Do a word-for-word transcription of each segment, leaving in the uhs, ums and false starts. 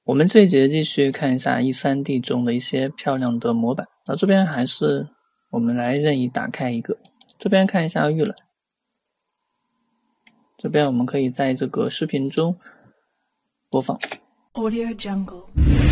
我们这一节继续看一下 E 三 D 中的一些漂亮的模板。那这边还是我们来任意打开一个，这边看一下预览。这边我们可以在这个视频中播放。 Audio Jungle。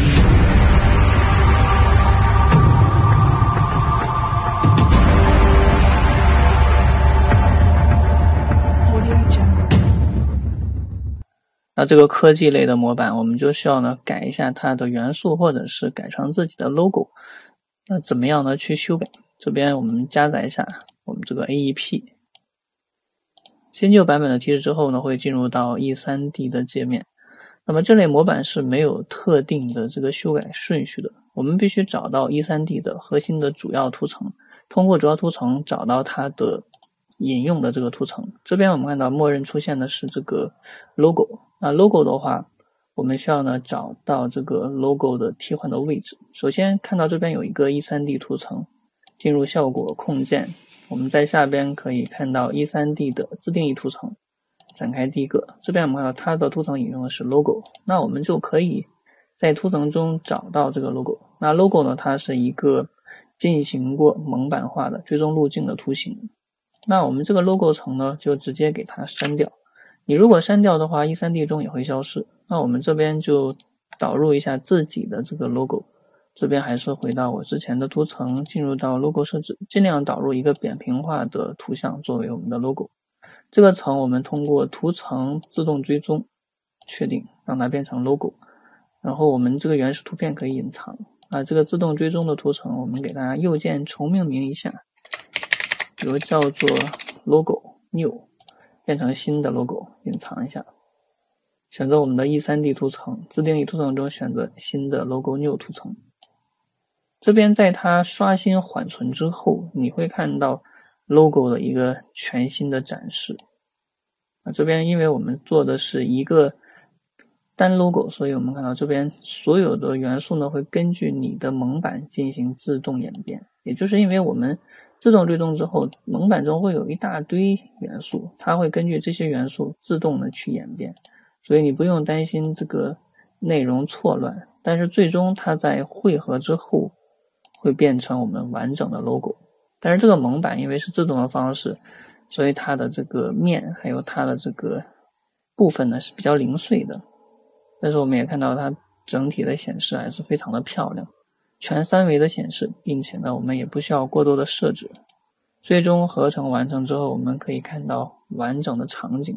那这个科技类的模板，我们就需要呢改一下它的元素，或者是改成自己的 logo。那怎么样呢去修改？这边我们加载一下我们这个 A E P。新旧版本的提示之后呢，会进入到 E 三 D 的界面。那么这类模板是没有特定的这个修改顺序的，我们必须找到 E 三 D 的核心的主要图层，通过主要图层找到它的引用的这个图层。这边我们看到默认出现的是这个 logo。那 logo 的话，我们需要呢找到这个 logo 的替换的位置。首先看到这边有一个 E 三 D 图层，进入效果控件，我们在下边可以看到 E 三 D 的自定义图层，展开第一个，这边我们看到它的图层引用的是 logo， 那我们就可以在图层中找到这个 logo。 那 logo 呢，它是一个进行过蒙版化的追踪路径的图形，那我们这个 logo 层呢就直接给它删掉。你如果删掉的话 E 三 D 中也会消失。那我们这边就导入一下自己的这个 logo， 这边还是回到我之前的图层，进入到 logo 设置，尽量导入一个扁平化的图像作为我们的 logo。 这个层我们通过图层自动追踪确定，让它变成 logo， 然后我们这个原始图片可以隐藏啊。这个自动追踪的图层我们给它右键重命名一下，比如叫做 logo new，变成新的 logo， 隐藏一下，选择我们的 E 三 D 图层，自定义图层中选择新的 logo new 图层。这边在它刷新缓存之后，你会看到 logo 的一个全新的展示。啊，这边因为我们做的是一个单 logo， 所以我们看到这边所有的元素呢会根据你的蒙版进行自动演变，也就是因为我们自动追踪之后，蒙版中会有一大堆元素，它会根据这些元素自动的去演变，所以你不用担心这个内容错乱，但是最终它在汇合之后会变成我们完整的 logo。 但是这个蒙版因为是自动的方式，所以它的这个面还有它的这个部分呢是比较零碎的，但是我们也看到它整体的显示还是非常的漂亮，全三维的显示，并且呢我们也不需要过多的设置。最终合成完成之后，我们可以看到完整的场景。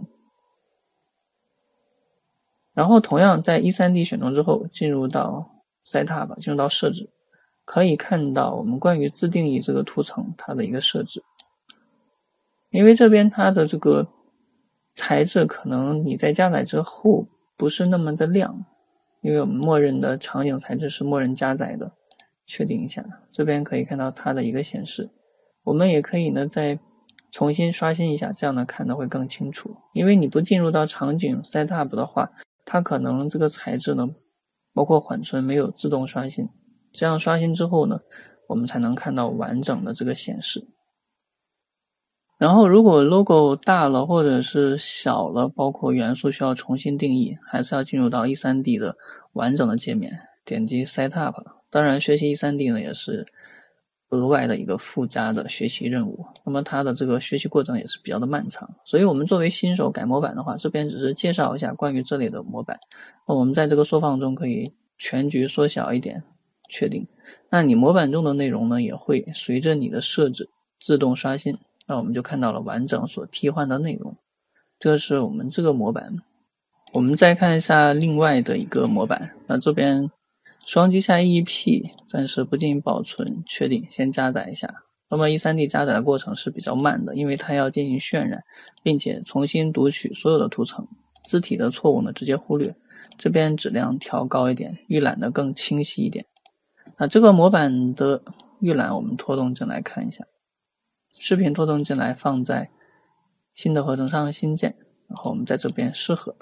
然后同样在 E 三 D 选中之后，进入到 Setup， 进入到设置，可以看到我们关于自定义这个图层它的一个设置。因为这边它的这个材质可能你在加载之后不是那么的亮，因为我们默认的场景材质是默认加载的，确定一下，这边可以看到它的一个显示。我们也可以呢再重新刷新一下，这样呢看的会更清楚。因为你不进入到场景 Setup 的话，它可能这个材质呢包括缓存没有自动刷新，这样刷新之后呢我们才能看到完整的这个显示。然后如果 logo 大了或者是小了，包括元素需要重新定义，还是要进入到 E 三 D 的完整的界面，点击 Setup。 当然学习 E 三 D 呢也是额外的一个附加的学习任务，那么它的这个学习过程也是比较的漫长，所以我们作为新手改模板的话，这边只是介绍一下关于这类的模板。那我们在这个缩放中可以全局缩小一点，确定。那你模板中的内容呢也会随着你的设置自动刷新，那我们就看到了完整所替换的内容。这是我们这个模板。我们再看一下另外的一个模板，那这边双击下 E E P， 暂时不进行保存，确定，先加载一下。那么 E 三 D 加载的过程是比较慢的，因为它要进行渲染，并且重新读取所有的图层，字体的错误呢直接忽略，这边质量调高一点，预览的更清晰一点。那这个模板的预览我们拖动进来看一下，视频拖动进来放在新的合成上新建，然后我们在这边适合。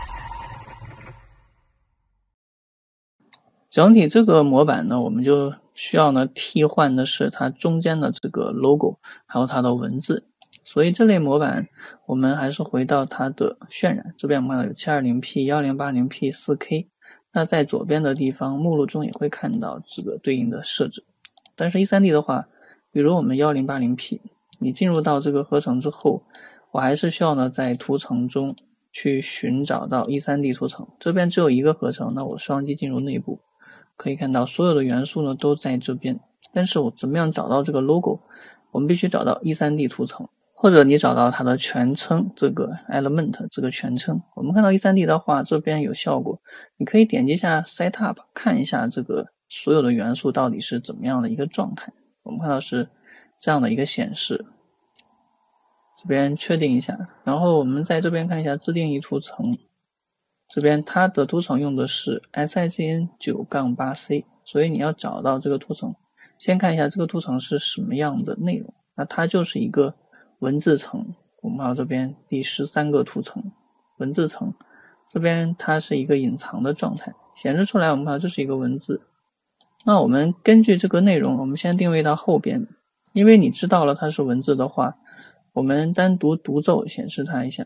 整体这个模板呢，我们就需要呢替换的是它中间的这个 logo， 还有它的文字。所以这类模板我们还是回到它的渲染，这边我们看到有 七二零 P、一零八零 P、四K， 那在左边的地方目录中也会看到这个对应的设置。但是 E 三 D 的话，比如我们 一零八零 P， 你进入到这个合成之后，我还是需要呢在图层中去寻找到 E 三 D 图层，这边只有一个合成，那我双击进入内部，可以看到所有的元素呢都在这边。但是我怎么样找到这个 logo？ 我们必须找到 E 三 D 图层，或者你找到它的全称，这个 element 这个全称。我们看到 E 三 D 的话，这边有效果，你可以点击一下 setup， 看一下这个所有的元素到底是怎么样的一个状态。我们看到是这样的一个显示，这边确定一下，然后我们在这边看一下自定义图层，这边它的图层用的是 S I G N 九 八 C， 所以你要找到这个图层，先看一下这个图层是什么样的内容。那它就是一个文字层，我们看到这边第十三个图层文字层，这边它是一个隐藏的状态，显示出来我们看到这是一个文字。那我们根据这个内容，我们先定位到后边，因为你知道了它是文字的话，我们单独独奏显示它一下。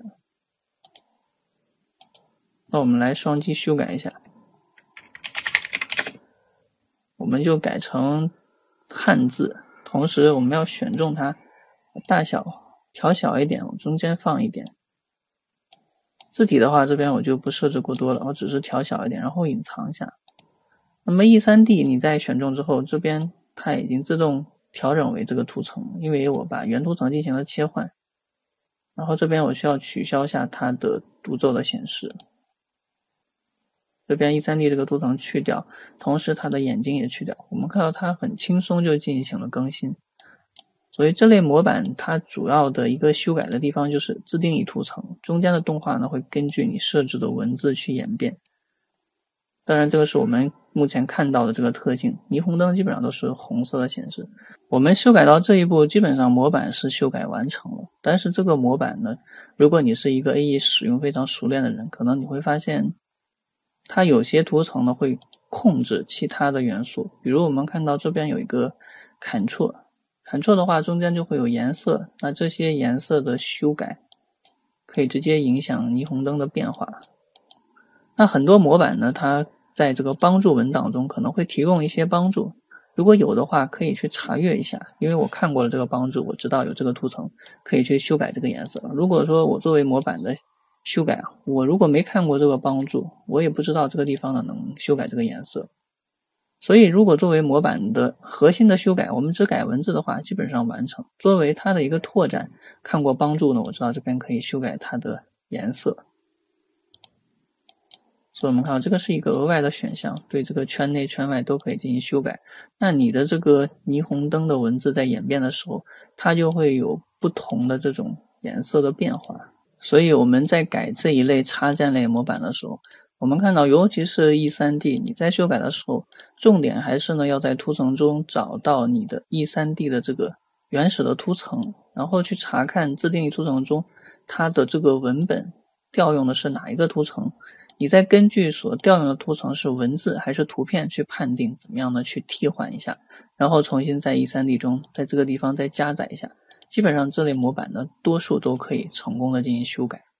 那我们来双击修改一下，我们就改成汉字，同时我们要选中它大小调小一点，我中间放一点。字体的话，这边我就不设置过多了，我只是调小一点，然后隐藏一下。那么 E 三 D 你在选中之后，这边它已经自动调整为这个图层，因为我把原图层进行了切换。然后这边我需要取消一下它的独奏的显示，这边 E 三 D 这个图层去掉，同时它的眼睛也去掉，我们看到它很轻松就进行了更新。所以这类模板它主要的一个修改的地方就是自定义图层，中间的动画呢会根据你设置的文字去演变。当然这个是我们目前看到的这个特性，霓虹灯基本上都是红色的显示。我们修改到这一步，基本上模板是修改完成了。但是这个模板呢，如果你是一个 A E 使用非常熟练的人，可能你会发现它有些图层呢会控制其他的元素。比如我们看到这边有一个 Ctrl Ctrl 的话，中间就会有颜色，那这些颜色的修改可以直接影响霓虹灯的变化。那很多模板呢，它在这个帮助文档中可能会提供一些帮助，如果有的话可以去查阅一下，因为我看过了这个帮助，我知道有这个图层可以去修改这个颜色。如果说我作为模板的修改，我如果没看过这个帮助，我也不知道这个地方呢能修改这个颜色。所以如果作为模板的核心的修改，我们只改文字的话基本上完成。作为它的一个拓展，看过帮助呢，我知道这边可以修改它的颜色。所以我们看到这个是一个额外的选项，对这个圈内圈外都可以进行修改。那你的这个霓虹灯的文字在演变的时候，它就会有不同的这种颜色的变化。所以我们在改这一类插件类模板的时候，我们看到尤其是 E 三 D， 你在修改的时候，重点还是呢要在图层中找到你的 E 三 D 的这个原始的图层，然后去查看自定义图层中它的这个文本调用的是哪一个图层，你再根据所调用的图层是文字还是图片去判定怎么样的去替换一下，然后重新在 E 三 D 中在这个地方再加载一下。基本上这类模板呢多数都可以成功的进行修改。